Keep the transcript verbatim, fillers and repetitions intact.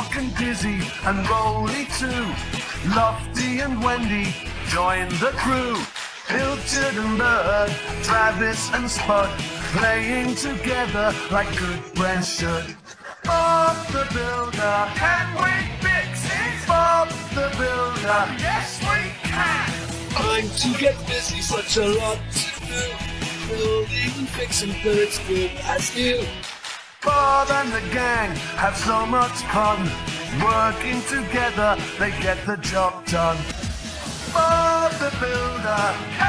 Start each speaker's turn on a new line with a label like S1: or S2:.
S1: Hawk and Dizzy and Rolly too. Lofty and Wendy join the crew. Pilchard and Bird, Travis and Spud, playing together like good friends should. Bob the Builder, can we fix it? Bob the Builder, yes we can.
S2: Time to get busy, such a lot to do. Building and fixing birds good as new.
S1: Bob and the gang have so much fun. Working together, they get the job done. Bob the Builder,